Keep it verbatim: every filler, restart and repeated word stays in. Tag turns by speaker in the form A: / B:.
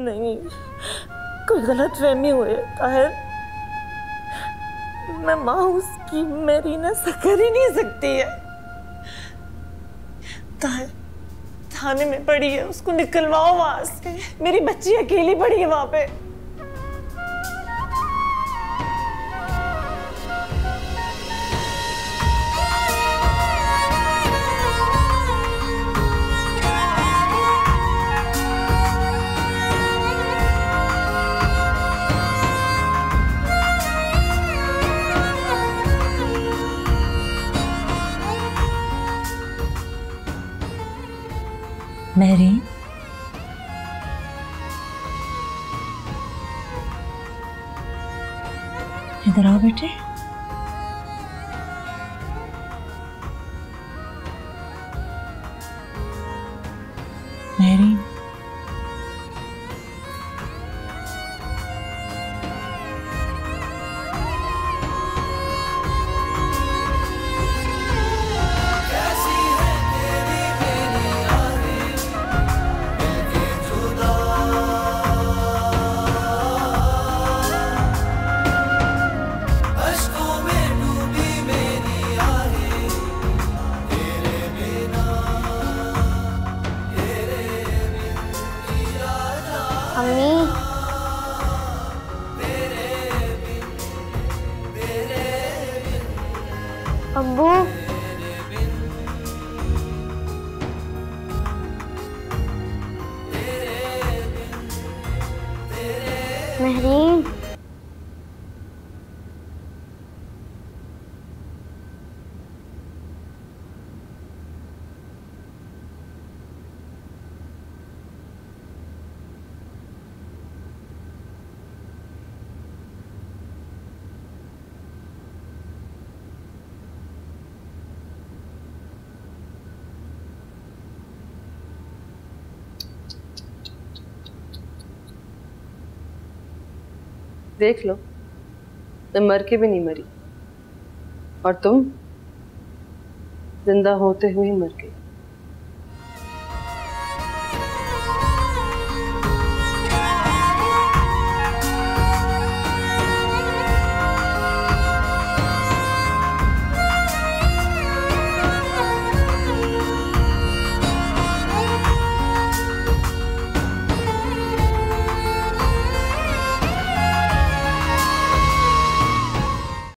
A: नहीं, कोई गलतफहमी हुई है ताहिर। मैं माँ उसकी, मेरी ना कर ही नहीं सकती है। ताहिर थाने में पड़ी है, उसको निकलवाओ वहां से। मेरी बच्ची अकेली पड़ी है वहां पे।
B: महरीन, इधर आओ बेटे। महरीन,
C: अम्मी, अब्बू, महरीन,
D: देख लो, मैं मर के भी नहीं मरी और तुम जिंदा होते हुए ही मर गई।